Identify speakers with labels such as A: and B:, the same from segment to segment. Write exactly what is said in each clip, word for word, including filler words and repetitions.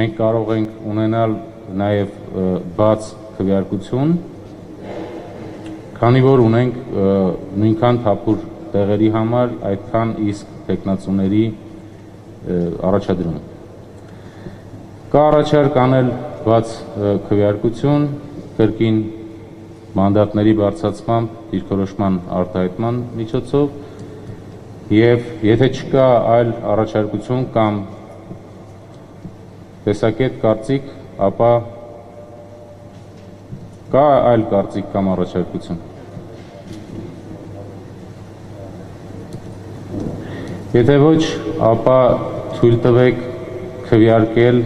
A: մենք կարող ենք ունենալ նաև բաց քվեարկություն, քանի որ ունենք նույնքան թափուր տեղերի համար այդքան իսկ թեկնածուների առաջադրում։ Կա առաջարկ անել բաց քվեարկություն կրկին մանդատների բարձրացմամբ դիրքորոշման արտահայտման միջոցով եւ եթե չկա այլ առաջարկություն կամ տեսակետ կարծիք, ապա կա այլ կարծիք կամ առաջարկություն։ Եթե ոչ, ապա թույլ տվեք քվեարկել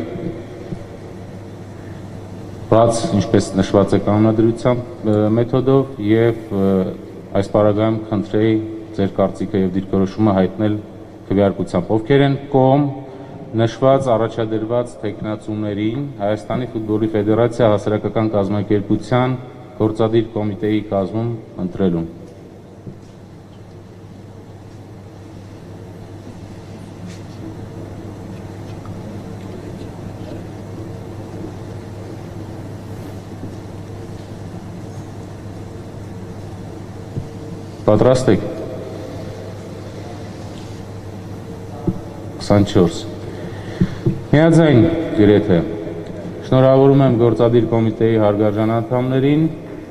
A: բաց, ինչպես նշված է կանոնադրության մեթոդով եւ այս պարագայում խնդրեի ձեր կարծիքը եւ դիրքորոշումը հայտնել քվեարկությամբ։ Ովքեր են կողմ նշված առաջադրված թեկնածուներին Հայաստանի ֆուտբոլի ֆեդերացիա հասարակական կազմակերպության գործադիր կոմիտեի կազմում ընտրելուն։ Պատրաստ եք։ քսանչորս Միաձայն գրեթե շնորհավորում եմ գործադիր կոմիտեի հարգարժան անդամներին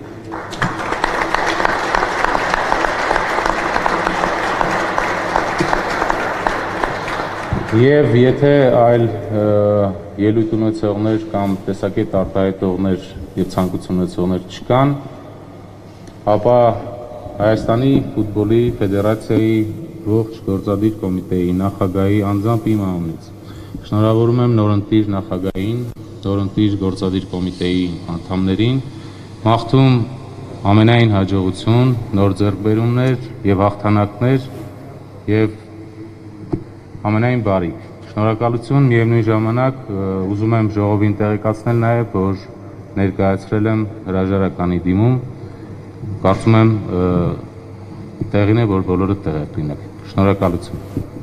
A: եւ եթե այլ ելույթ ունեցողներ կամ տեսակետ արտահայտողներ եւ ցանկություն ունեցողներ չկան, ապա Հայաստանի ֆուտբոլի ֆեդերացիայի ողջ գործադիր կոմիտեի նախագահի անձամբ իմ անունից շնորհավորում եմ նորընտիր նախագահին, նորընտիր գործադիր կոմիտեի անդամներին, մաղթում ամենայն հաջողություն, նոր ձեռքբերումներ եւ հաղթանակներ եւ ամենայն բարիք։ Շնորհակալություն, միևնույն ժամանակ ուզում եմ ժողովին տեղեկացնել նաեւ, որ ներկայացրել եմ հրաժարականի դիմում, կարծում եմ տեղին է, որ բոլորը տեղյակ լինեք։ Շնորհակալություն։